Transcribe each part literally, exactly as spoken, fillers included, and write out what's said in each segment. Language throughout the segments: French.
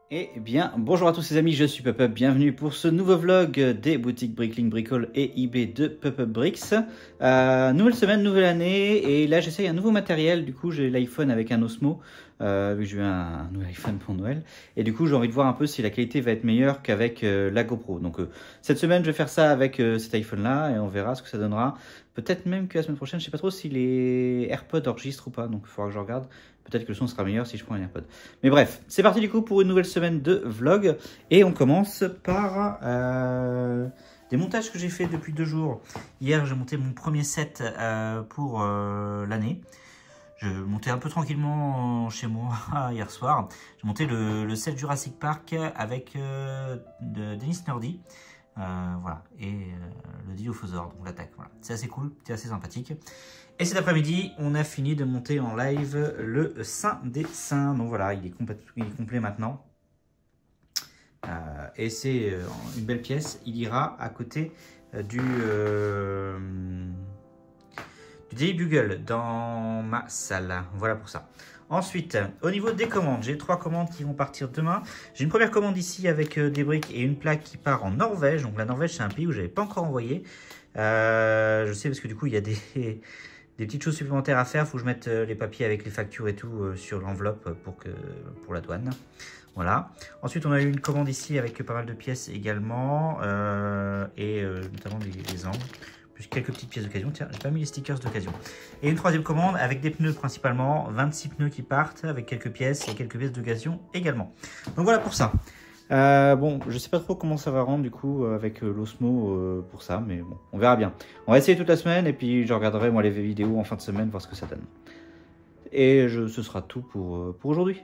Eh bien, bonjour à tous les amis, je suis PupUp, bienvenue pour ce nouveau vlog des boutiques Bricklink Bricole et eBay de PupUp Bricks. Euh, nouvelle semaine, nouvelle année, et là j'essaye un nouveau matériel, du coup j'ai l'iPhone avec un Osmo, euh, vu que j'ai eu un, un nouvel iPhone pour Noël, et du coup j'ai envie de voir un peu si la qualité va être meilleure qu'avec euh, la GoPro. Donc euh, cette semaine je vais faire ça avec euh, cet iPhone là, et on verra ce que ça donnera. Peut-être même que la semaine prochaine, je sais pas trop si les AirPods enregistrent ou pas, donc il faudra que je regarde. Peut-être que le son sera meilleur si je prends un AirPod. Mais bref, c'est parti du coup pour une nouvelle semaine de vlog. Et on commence par euh, des montages que j'ai fait depuis deux jours. Hier, j'ai monté mon premier set euh, pour euh, l'année. Je montais un peu tranquillement chez moi hier soir. J'ai monté le, le set Jurassic Park avec euh, de Denis Nerdy. Euh, voilà, et euh, le Dilophosaure, donc l'attaque. Voilà. C'est assez cool, c'est assez sympathique. Et cet après-midi, on a fini de monter en live le Saint des Saints. Donc voilà, il est, il est complet maintenant. Euh, et c'est euh, une belle pièce. Il ira à côté euh, du, euh, du Daily Bugle dans ma salle. Voilà pour ça. Ensuite, au niveau des commandes, j'ai trois commandes qui vont partir demain. J'ai une première commande ici avec euh, des briques et une plaque qui part en Norvège. Donc la Norvège, c'est un pays où je n'avais pas encore envoyé. Euh, je sais parce que du coup, il y a des... Des petites choses supplémentaires à faire, il faut que je mette les papiers avec les factures et tout euh, sur l'enveloppe pour, que, pour la douane. Voilà. Ensuite, on a eu une commande ici avec pas mal de pièces également, euh, et euh, notamment des, des angles, plus quelques petites pièces d'occasion. Tiens, j'ai pas mis les stickers d'occasion. Et une troisième commande avec des pneus principalement, vingt-six pneus qui partent avec quelques pièces et quelques pièces d'occasion également. Donc voilà pour ça. Euh, bon, je sais pas trop comment ça va rendre du coup avec euh, l'Osmo euh, pour ça, mais bon, on verra bien. On va essayer toute la semaine et puis je regarderai moi les vidéos en fin de semaine, voir ce que ça donne. Et je, ce sera tout pour, euh, pour aujourd'hui.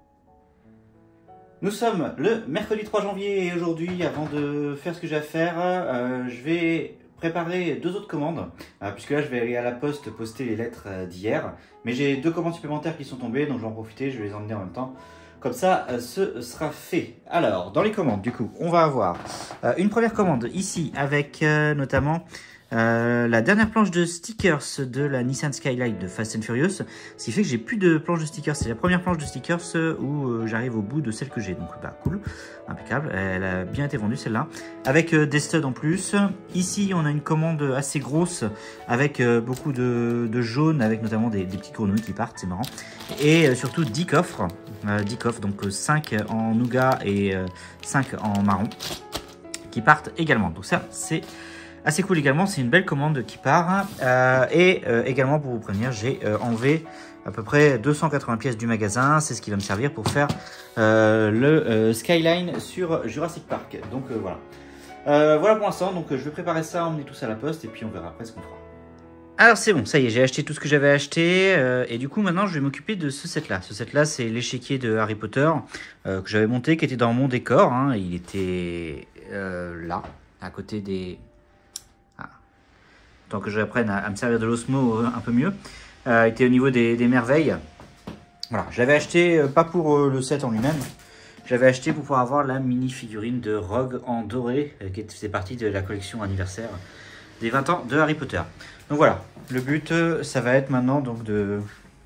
Nous sommes le mercredi trois janvier et aujourd'hui, avant de faire ce que j'ai à faire, euh, je vais préparer deux autres commandes, euh, puisque là je vais aller à la poste poster les lettres euh, d'hier. Mais j'ai deux commandes supplémentaires qui sont tombées, donc je vais en profiter, je vais les emmener en même temps. Comme ça, euh, ce sera fait. Alors, dans les commandes, du coup, on va avoir euh, une première commande ici avec euh, notamment euh, la dernière planche de stickers de la Nissan Skyline de Fast and Furious. Ce qui fait que j'ai plus de planche de stickers. C'est la première planche de stickers où euh, j'arrive au bout de celle que j'ai. Donc, bah, cool, impeccable. Elle a bien été vendue celle-là. Avec euh, des studs en plus. Ici, on a une commande assez grosse avec euh, beaucoup de, de jaune, avec notamment des, des petites grenouilles qui partent. C'est marrant. Et euh, surtout dix coffres. Euh, dix coffres, donc euh, cinq en nougat et euh, cinq en marron qui partent également. Donc ça, c'est assez cool également. C'est une belle commande qui part. Euh, et euh, également, pour vous prévenir, j'ai euh, enlevé à peu près deux cent quatre-vingts pièces du magasin. C'est ce qui va me servir pour faire euh, le euh, Skyline sur Jurassic Park. Donc euh, voilà. Euh, voilà pour l'instant. Donc euh, je vais préparer ça, emmener tout ça à la poste et puis on verra après ce qu'on fera. Alors c'est bon, ça y est, j'ai acheté tout ce que j'avais acheté euh, et du coup maintenant je vais m'occuper de ce set là. Ce set là c'est l'échiquier de Harry Potter euh, que j'avais monté, qui était dans mon décor, hein. Il était euh, là, à côté des... Ah. Tant que j'apprenne à, à me servir de l'Osmo un peu mieux. Euh, il était au niveau des, des merveilles. Voilà, je l'avais acheté euh, pas pour euh, le set en lui-même. J'avais acheté pour pouvoir avoir la mini figurine de Rogue en doré euh, qui faisait partie de la collection anniversaire des vingt ans de Harry Potter. Donc voilà, le but, ça va être maintenant donc de,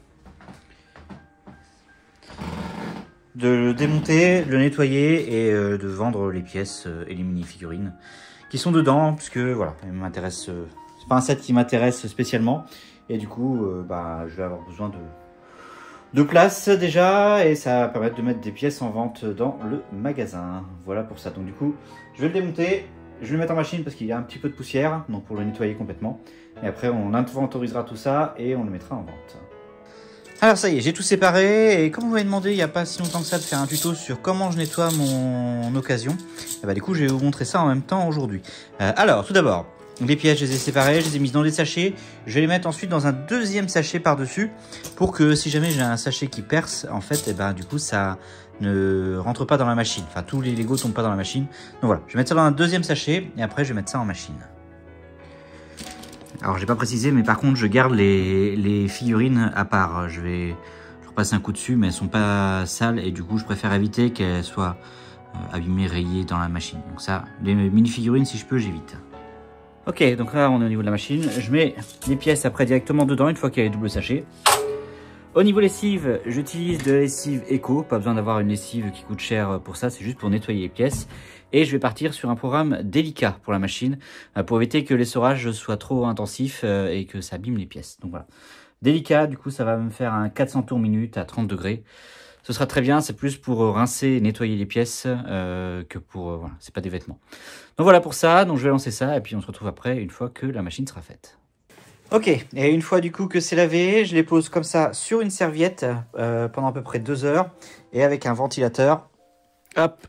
de le démonter, le nettoyer et euh, de vendre les pièces euh, et les mini-figurines qui sont dedans, puisque voilà, m'intéresse. Euh, c'est pas un set qui m'intéresse spécialement, et du coup, euh, bah, je vais avoir besoin de, de place déjà, et ça va permettre de mettre des pièces en vente dans le magasin. Voilà pour ça. Donc du coup, je vais le démonter. Je vais le mettre en machine parce qu'il y a un petit peu de poussière, donc pour le nettoyer complètement. Et après, on inventorisera tout ça et on le mettra en vente. Alors ça y est, j'ai tout séparé. Et comme vous m'avez demandé il n'y a pas si longtemps que ça de faire un tuto sur comment je nettoie mon occasion, et bah, du coup, je vais vous montrer ça en même temps aujourd'hui. Euh, alors, tout d'abord, les pièces, je les ai séparées, je les ai mises dans des sachets. Je vais les mettre ensuite dans un deuxième sachet par-dessus pour que si jamais j'ai un sachet qui perce, en fait, et bah, du coup, ça ne rentre pas dans la machine. Enfin, tous les Legos ne tombent pas dans la machine. Donc voilà, je vais mettre ça dans un deuxième sachet et après, je vais mettre ça en machine. Alors, j'ai pas précisé, mais par contre, je garde les, les figurines à part. Je vais je repasser un coup dessus, mais elles sont pas sales et du coup, je préfère éviter qu'elles soient euh, abîmées, rayées dans la machine. Donc ça, les mini-figurines, si je peux, j'évite. Ok, donc là, on est au niveau de la machine. Je mets les pièces après directement dedans, une fois qu'il y a les doubles sachets. Au niveau lessive, j'utilise de la lessive Eco, pas besoin d'avoir une lessive qui coûte cher pour ça, c'est juste pour nettoyer les pièces. Et je vais partir sur un programme délicat pour la machine, pour éviter que l'essorage soit trop intensif et que ça abîme les pièces. Donc voilà, délicat, du coup ça va me faire un quatre cents tours minute à trente degrés. Ce sera très bien, c'est plus pour rincer et nettoyer les pièces euh, que pour... Euh, voilà, c'est pas des vêtements. Donc voilà pour ça, donc je vais lancer ça et puis on se retrouve après une fois que la machine sera faite. Ok, et une fois du coup que c'est lavé, je les pose comme ça sur une serviette euh, pendant à peu près deux heures et avec un ventilateur. Hop.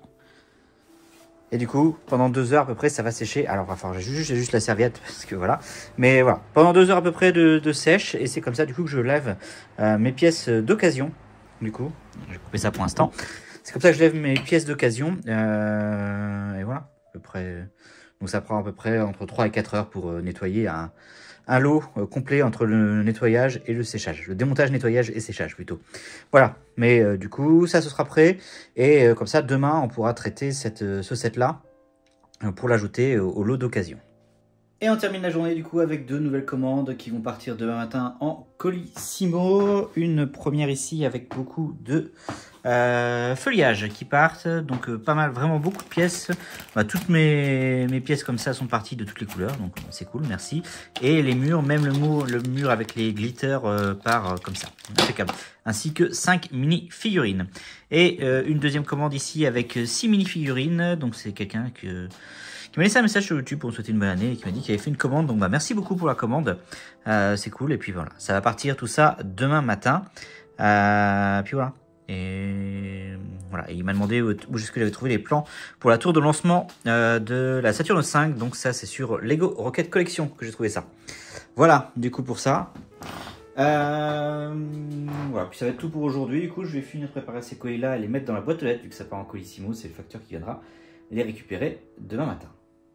Et du coup, pendant deux heures à peu près, ça va sécher. Alors, enfin, j'ai juste, juste la serviette parce que voilà. Mais voilà, pendant deux heures à peu près de, de sèche et c'est comme ça du coup que je lève euh, mes pièces d'occasion. Du coup, je vais couper ça pour l'instant. C'est comme ça que je lève mes pièces d'occasion. Euh, et voilà, à peu près. Donc ça prend à peu près entre trois et quatre heures pour euh, nettoyer un... un lot euh, complet entre le nettoyage et le séchage. Le démontage, nettoyage et séchage plutôt. Voilà, mais euh, du coup, ça ce sera prêt. Et euh, comme ça, demain, on pourra traiter cette, euh, ce set-là euh, pour l'ajouter au, au lot d'occasion. Et on termine la journée du coup avec deux nouvelles commandes qui vont partir demain matin en Colissimo. Une première ici avec beaucoup de euh, feuillage qui partent. Donc euh, pas mal, vraiment beaucoup de pièces. Bah, toutes mes, mes pièces comme ça sont parties de toutes les couleurs. Donc c'est cool, merci. Et les murs, même le mur, le mur avec les glitters euh, part euh, comme ça. Impeccable. Ainsi que cinq mini figurines. Et euh, une deuxième commande ici avec six mini figurines. Donc c'est quelqu'un que... qui m'a laissé un message sur YouTube pour me souhaiter une bonne année et qui m'a dit qu'il avait fait une commande. Donc bah merci beaucoup pour la commande, euh, c'est cool. Et puis voilà, ça va partir tout ça demain matin. Euh, puis voilà. Et voilà, et il m'a demandé où, où est-ce que j'avais trouvé les plans pour la tour de lancement euh, de la Saturn cinq. Donc ça c'est sur Lego Rocket Collection que j'ai trouvé ça. Voilà, du coup pour ça. Euh, voilà, puis ça va être tout pour aujourd'hui. Du coup je vais finir de préparer ces colis là et les mettre dans la boîte aux lettres vu que ça part en Colissimo, c'est le facteur qui viendra les récupérer demain matin.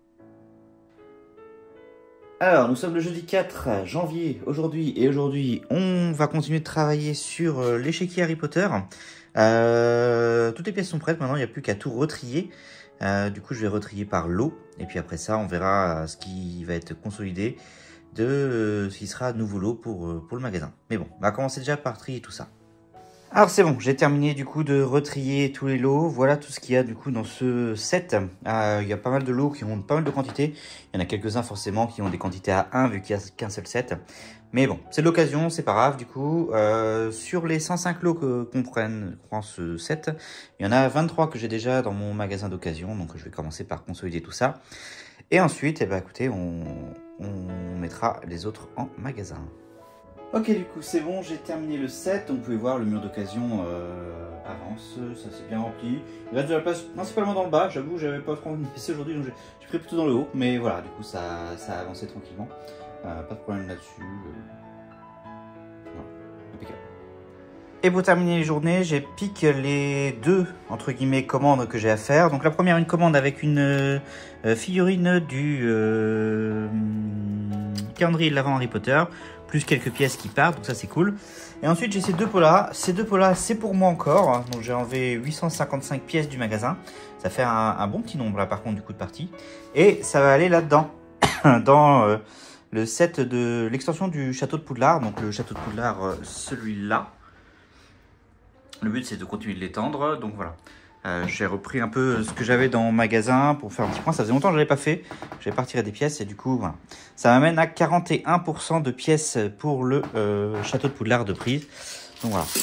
Alors, nous sommes le jeudi quatre janvier aujourd'hui et aujourd'hui, on va continuer de travailler sur euh, l'échiquier Harry Potter. Euh, toutes les pièces sont prêtes maintenant, il n'y a plus qu'à tout retrier. Euh, du coup, je vais retrier par lot et puis après ça, on verra ce qui va être consolidé de euh, ce qui sera nouveau lot pour, euh, pour le magasin. Mais bon, on va commencer déjà par trier tout ça. Alors c'est bon, j'ai terminé du coup de retrier tous les lots. Voilà tout ce qu'il y a du coup dans ce set. Euh, il y a pas mal de lots qui ont pas mal de quantités. Il y en a quelques-uns forcément qui ont des quantités à un vu qu'il n'y a qu'un seul set. Mais bon, c'est de l'occasion, c'est pas grave du coup. Euh, sur les cent cinq lots que qu'on prenne prend ce set, il y en a vingt-trois que j'ai déjà dans mon magasin d'occasion. Donc je vais commencer par consolider tout ça. Et ensuite, eh ben, écoutez, on, on mettra les autres en magasin. Ok, du coup c'est bon, j'ai terminé le set, donc vous pouvez voir le mur d'occasion euh, avance, ça c'est bien rempli. Il reste de la place principalement dans le bas, j'avoue j'avais pas trop envie de passer aujourd'hui, donc j'ai pris plutôt dans le haut, mais voilà, du coup ça, ça a avancé tranquillement, euh, pas de problème là-dessus. Euh... Voilà, impeccable. Et pour terminer les journées, j'ai piqué les deux, entre guillemets, commandes que j'ai à faire. Donc la première, une commande avec une euh, figurine du euh, calendrier de l'Avent Harry Potter, plus quelques pièces qui partent, donc ça c'est cool. Et ensuite j'ai ces deux pots-là, ces deux pots-là c'est pour moi encore, donc j'ai enlevé huit cent cinquante-cinq pièces du magasin, ça fait un, un bon petit nombre là par contre du coup de partie, et ça va aller là-dedans, dans euh, le set de l'extension du château de Poudlard, donc le château de Poudlard, euh, celui-là. Le but c'est de continuer de l'étendre, donc voilà. Euh, j'ai repris un peu ce que j'avais dans mon magasin pour faire un petit point. Ça faisait longtemps que je n'avais pas fait. J'avais pas retiré des pièces et du coup, voilà. Ça m'amène à quarante et un pour cent de pièces pour le euh, château de Poudlard de prise. Donc voilà.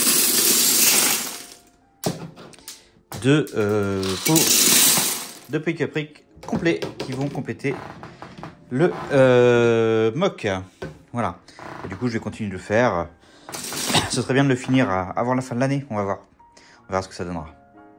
Deux euh, pots de pick-up-brick complets qui vont compléter le euh, mock. Voilà. Et du coup, je vais continuer de le faire. Ce serait bien de le finir avant la fin de l'année. On va voir. On verra ce que ça donnera.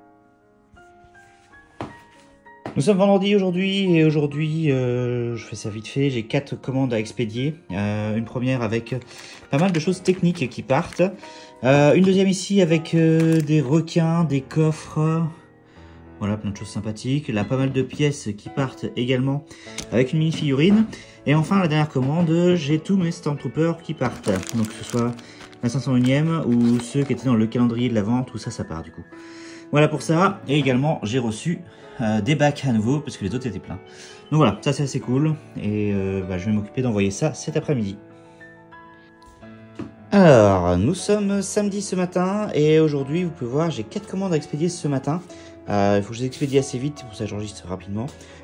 Nous sommes vendredi aujourd'hui et aujourd'hui, euh, je fais ça vite fait, j'ai quatre commandes à expédier. Euh, une première avec pas mal de choses techniques qui partent. Euh, une deuxième ici avec euh, des requins, des coffres. Voilà, plein de choses sympathiques. Là, pas mal de pièces qui partent également avec une mini figurine. Et enfin, la dernière commande, j'ai tous mes Stormtroopers qui partent. Donc que ce soit la cinq cent unième ou ceux qui étaient dans le calendrier de l'Avent, tout ça, ça part du coup. Voilà pour ça. Et également, j'ai reçu euh, des bacs à nouveau parce que les autres étaient pleins. Donc voilà, ça c'est assez cool. Et euh, bah, je vais m'occuper d'envoyer ça cet après-midi. Alors, nous sommes samedi ce matin et aujourd'hui, vous pouvez voir, j'ai quatre commandes à expédier ce matin. Euh, il faut que je les expédie assez vite, pour ça j'enregistre rapidement,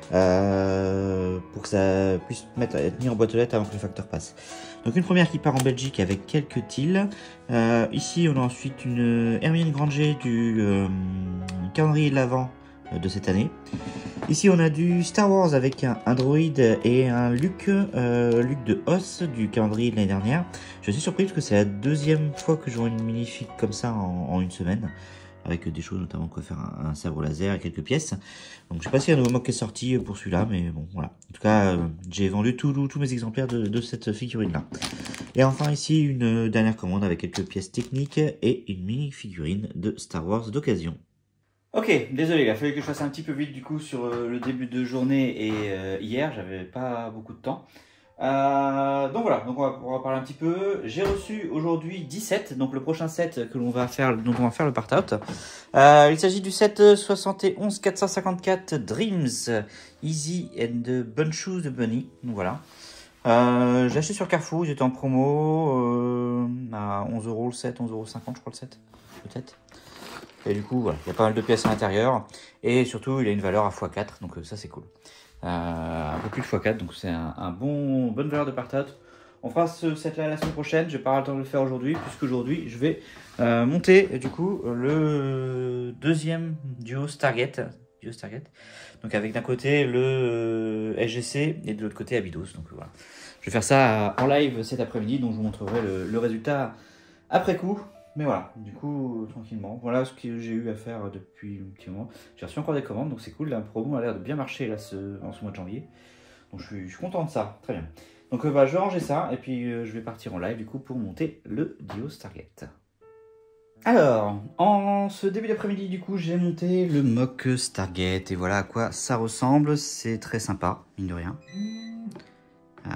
euh, pour que ça puisse mettre, être mis en boîte aux lettres avant que le facteur passe. Donc une première qui part en Belgique avec quelques tiles. Euh, ici, on a ensuite une Hermione Granger du euh, calendrier de l'Avent de cette année. Ici on a du Star Wars avec un, un droïde et un Luke, euh, Luke de Hoth du calendrier de l'année dernière. Je suis surpris parce que c'est la deuxième fois que je vois une minifig comme ça en, en une semaine. Avec des choses notamment quoi faire un, un sabre laser et quelques pièces. Donc je sais pas s'il y a un nouveau mock qui est sorti pour celui-là, mais bon voilà. En tout cas euh, j'ai vendu tous mes exemplaires de, de cette figurine là. Et enfin ici une dernière commande avec quelques pièces techniques et une mini figurine de Star Wars d'occasion. Ok, désolé, il a fallu que je fasse un petit peu vite du coup sur euh, le début de journée et euh, hier, j'avais pas beaucoup de temps. Euh, donc voilà, donc on va, on va parler un petit peu. J'ai reçu aujourd'hui dix sets, donc le prochain set que l'on va faire, dont on va faire le part-out. Euh, il s'agit du set soixante et onze quatre cent cinquante-quatre Dreams Easy and the Bunch of the Bunny. Donc voilà. Euh, j'ai acheté sur Carrefour, il était en promo euh, à onze euros le set, onze euros cinquante je crois le set, peut-être. Et du coup, voilà, il y a pas mal de pièces à l'intérieur. Et surtout, il a une valeur à fois quatre, donc ça c'est cool. Euh, un peu plus de fois quatre, donc c'est un, un bon, bonne valeur de part-out. On fera ce set-là la semaine prochaine, je n'ai pas le temps de le faire aujourd'hui, puisqu'aujourd'hui, je vais euh, monter du coup le deuxième duo Stargate. Duo Stargate. Donc avec d'un côté le S G C et de l'autre côté Abydos. Donc voilà. Je vais faire ça en live cet après-midi, donc je vous montrerai le, le résultat après coup. Mais voilà, du coup, tranquillement, voilà ce que j'ai eu à faire depuis un petit moment. J'ai reçu encore des commandes, donc c'est cool. La promo a l'air de bien marcher là, ce, en ce mois de janvier. Donc je suis, je suis content de ça, très bien. Donc euh, bah, je vais ranger ça, et puis euh, je vais partir en live du coup pour monter le Dio Stargate. Alors, en ce début d'après-midi, du coup, j'ai monté le mock Stargate, et voilà à quoi ça ressemble. C'est très sympa, mine de rien. Euh,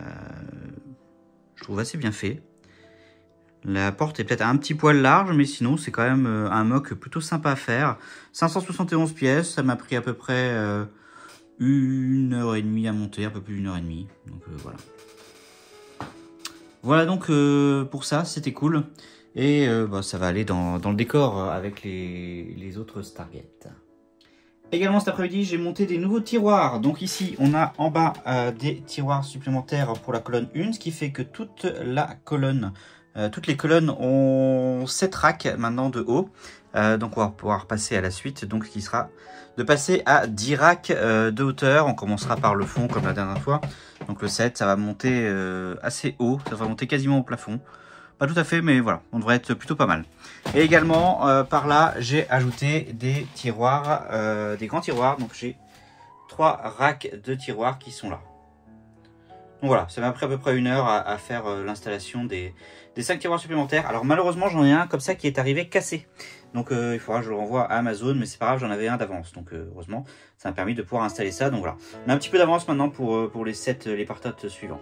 je trouve assez bien fait. La porte est peut-être un petit poil large, mais sinon c'est quand même un mock plutôt sympa à faire. cinq cent soixante et onze pièces, ça m'a pris à peu près euh, une heure et demie à monter, un peu plus d'une heure et demie. Donc euh, voilà. Voilà donc euh, pour ça, c'était cool. Et euh, bah, ça va aller dans, dans le décor avec les, les autres Stargate. Également cet après-midi, j'ai monté des nouveaux tiroirs. Donc ici, on a en bas euh, des tiroirs supplémentaires pour la colonne un, ce qui fait que toute la colonne... Euh, toutes les colonnes ont sept racks maintenant de haut. Euh, donc on va pouvoir passer à la suite, donc qui sera de passer à dix racks euh, de hauteur. On commencera par le fond comme la dernière fois. Donc le sept, ça va monter euh, assez haut, ça va monter quasiment au plafond. Pas tout à fait, mais voilà, on devrait être plutôt pas mal. Et également, euh, par là, j'ai ajouté des tiroirs, euh, des grands tiroirs. Donc j'ai trois racks de tiroirs qui sont là. Donc voilà, ça m'a pris à peu près une heure à, à faire euh, l'installation des, des cinq tiroirs supplémentaires. Alors malheureusement, j'en ai un comme ça qui est arrivé cassé. Donc euh, il faudra que je le renvoie à Amazon, mais c'est pas grave, j'en avais un d'avance. Donc euh, heureusement, ça m'a permis de pouvoir installer ça. Donc voilà, on a un petit peu d'avance maintenant pour, euh, pour les sept, les part-out suivants.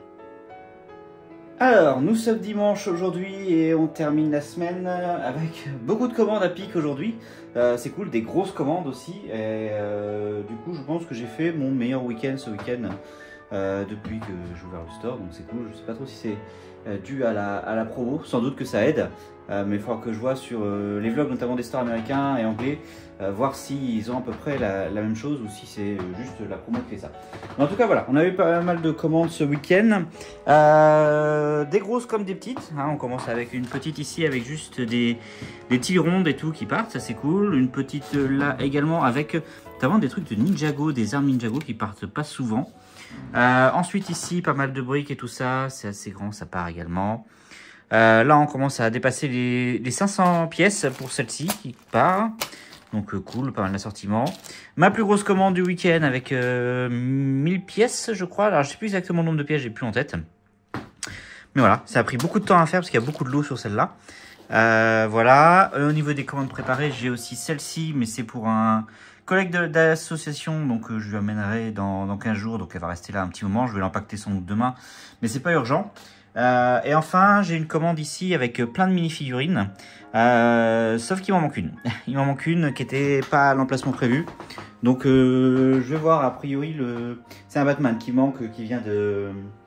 Alors, nous sommes dimanche aujourd'hui et on termine la semaine avec beaucoup de commandes à pic aujourd'hui. Euh, c'est cool, des grosses commandes aussi. Et euh, du coup, je pense que j'ai fait mon meilleur week-end ce week-end. Euh, depuis que j'ai ouvert le store, donc c'est cool. Je sais pas trop si c'est euh, dû à la, à la promo, sans doute que ça aide, euh, mais il faudra que je vois sur euh, les vlogs notamment des stores américains et anglais, euh, voir s'ils ont à peu près la, la même chose ou si c'est euh, juste la promo qui fait ça. Mais en tout cas voilà, on a eu pas mal de commandes ce week-end, euh, des grosses comme des petites, hein. On commence avec une petite ici avec juste des, des tiles rondes et tout qui partent, ça c'est cool. Une petite là également avec notamment des trucs de Ninjago, des armes Ninjago qui partent pas souvent. Euh, ensuite ici pas mal de briques et tout ça, c'est assez grand, ça part également. Euh, là on commence à dépasser les, les cinq cents pièces pour celle-ci qui part. Donc euh, cool, pas mal d'assortiment. Ma plus grosse commande du week-end avec euh, mille pièces je crois. Alors je sais plus exactement le nombre de pièces, j'ai plus en tête. Mais voilà, ça a pris beaucoup de temps à faire parce qu'il y a beaucoup de lot sur celle-là. Euh, voilà, euh, au niveau des commandes préparées, j'ai aussi celle-ci, mais c'est pour un collègue d'association, donc euh, je lui amènerai dans, dans quinze jours, donc elle va rester là un petit moment, je vais l'empacter sans doute demain, mais c'est pas urgent. Euh, et enfin, j'ai une commande ici avec plein de mini-figurines, euh, sauf qu'il m'en manque une. Il m'en manque une qui était pas à l'emplacement prévu, donc euh, je vais voir, a priori, le... c'est un Batman qui manque, qui vient de...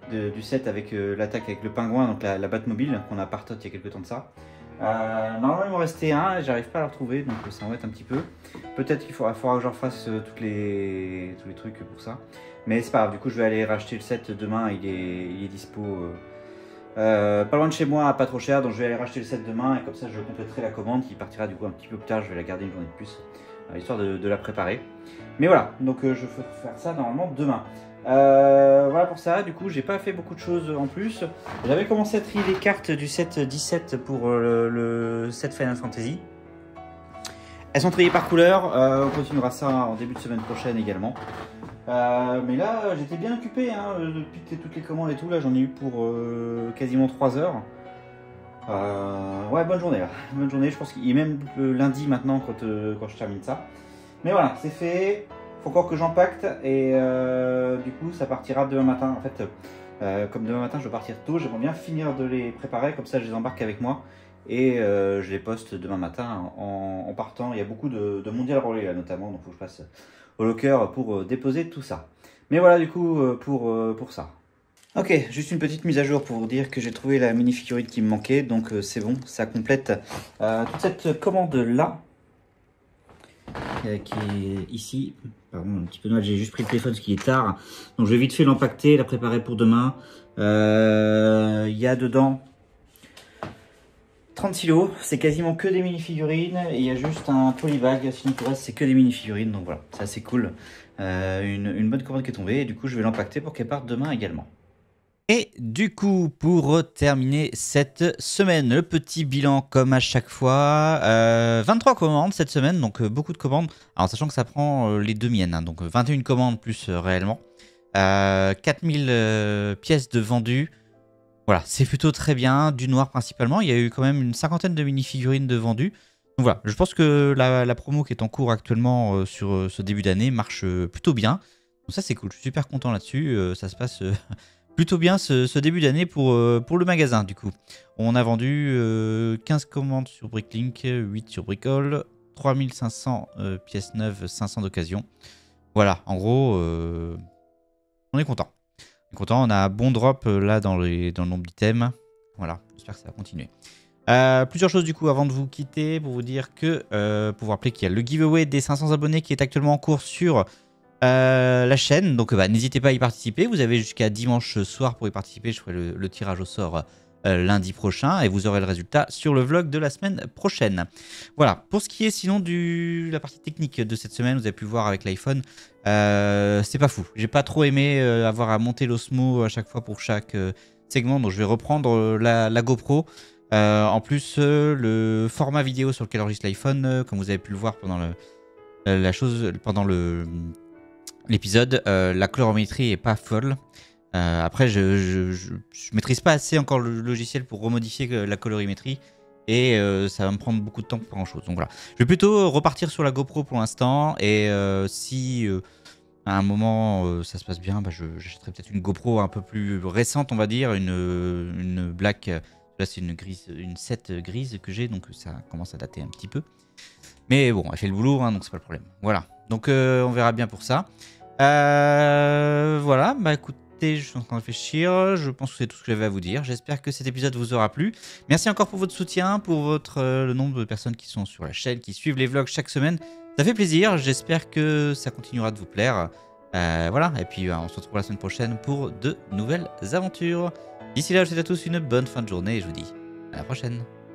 de, du set avec euh, l'attaque avec le pingouin, donc la, la Batmobile qu'on a partot il y a quelques temps de ça. Euh, normalement il m'en restait un et j'arrive pas à le retrouver, donc ça m'embête un petit peu. Peut-être qu'il faudra, faudra que je refasse euh, toutes les, tous les trucs pour ça. Mais c'est pas grave, du coup je vais aller racheter le set demain, il est, il est dispo euh, euh, pas loin de chez moi, pas trop cher, donc je vais aller racheter le set demain et comme ça je compléterai la commande qui partira du coup un petit peu plus tard, je vais la garder une journée de plus, euh, histoire de, de la préparer. Mais voilà, donc euh, je vais faire ça normalement demain. Euh, voilà pour ça, du coup j'ai pas fait beaucoup de choses en plus. J'avais commencé à trier les cartes du set dix-sept pour le, le set Final Fantasy. Elles sont triées par couleur, euh, on continuera ça en début de semaine prochaine également. Euh, mais là j'étais bien occupé hein, depuis toutes les commandes et tout, là j'en ai eu pour euh, quasiment trois heures. Euh, ouais, bonne journée là, bonne journée, je pense qu'il est même le lundi maintenant quand, euh, quand je termine ça. Mais voilà, c'est fait. Faut encore que j'empacte et euh, du coup ça partira demain matin. En fait, euh, comme demain matin je vais partir tôt, j'aimerais bien finir de les préparer, comme ça je les embarque avec moi et euh, je les poste demain matin en, en partant. Il y a beaucoup de, de mondial relais là notamment, donc il faut que je passe au locker pour euh, déposer tout ça. Mais voilà du coup euh, pour, euh, pour ça. Ok, juste une petite mise à jour pour vous dire que j'ai trouvé la mini figurine qui me manquait, donc euh, c'est bon, ça complète euh, toute cette commande là. Qui est ici, pardon un petit peu mal, j'ai juste pris le téléphone parce qu'il est tard, donc je vais vite fait l'empacter, la préparer pour demain. Euh, il y a dedans trente kilos, c'est quasiment que des mini-figurines et il y a juste un polybag, sinon tout le reste c'est que des mini-figurines, donc voilà, c'est assez cool. Euh, une, une bonne commande qui est tombée et du coup je vais l'empacter pour qu'elle parte demain également. Et du coup, pour terminer cette semaine, le petit bilan comme à chaque fois, euh, vingt-trois commandes cette semaine, donc euh, beaucoup de commandes, alors sachant que ça prend euh, les deux miennes, hein, donc vingt et une commandes plus euh, réellement, euh, quatre mille euh, pièces de vendues, voilà, c'est plutôt très bien, du noir principalement, il y a eu quand même une cinquantaine de mini-figurines de vendues, donc voilà, je pense que la, la promo qui est en cours actuellement euh, sur euh, ce début d'année marche euh, plutôt bien, donc ça c'est cool, je suis super content là-dessus, euh, ça se passe... Euh, plutôt bien ce, ce début d'année pour, euh, pour le magasin du coup. On a vendu euh, quinze commandes sur Bricklink, huit sur Bricole, trois mille cinq cents euh, pièces neuves, cinq cents d'occasion. Voilà, en gros, euh, on est content. On est content, on a un bon drop euh, là dans, les, dans le nombre d'items. Voilà, j'espère que ça va continuer. Euh, plusieurs choses du coup avant de vous quitter pour vous dire que, euh, pour vous rappeler qu'il y a le giveaway des cinq cents abonnés qui est actuellement en cours sur... Euh, la chaîne, donc bah, n'hésitez pas à y participer, vous avez jusqu'à dimanche soir pour y participer, je ferai le, le tirage au sort euh, lundi prochain et vous aurez le résultat sur le vlog de la semaine prochaine. Voilà, pour ce qui est sinon de la partie technique de cette semaine, vous avez pu voir avec l'iPhone, euh, c'est pas fou, j'ai pas trop aimé euh, avoir à monter l'Osmo à chaque fois pour chaque euh, segment, donc je vais reprendre euh, la, la GoPro. Euh, en plus, euh, le format vidéo sur lequel enregistre l'iPhone, euh, comme vous avez pu le voir pendant le, la chose, pendant le... l'épisode, euh, la colorimétrie est pas folle. Euh, après, je, je, je, je maîtrise pas assez encore le logiciel pour remodifier la colorimétrie et euh, ça va me prendre beaucoup de temps pour grand chose. Donc voilà, je vais plutôt repartir sur la GoPro pour l'instant et euh, si euh, à un moment euh, ça se passe bien, bah, j'achèterai peut-être une GoPro un peu plus récente, on va dire, une, une black. Là, c'est une grise, une sept grise que j'ai, donc ça commence à dater un petit peu. Mais bon, elle fait le boulot, hein, donc c'est pas le problème. Voilà, donc euh, on verra bien pour ça. Euh, voilà, bah écoutez, je suis en train de réfléchir, je pense que c'est tout ce que j'avais à vous dire. J'espère que cet épisode vous aura plu. Merci encore pour votre soutien, pour votre, euh, le nombre de personnes qui sont sur la chaîne, qui suivent les vlogs chaque semaine. Ça fait plaisir, j'espère que ça continuera de vous plaire. Euh, voilà, et puis euh, on se retrouve la semaine prochaine pour de nouvelles aventures. D'ici là, je vous souhaite à tous une bonne fin de journée et je vous dis à la prochaine.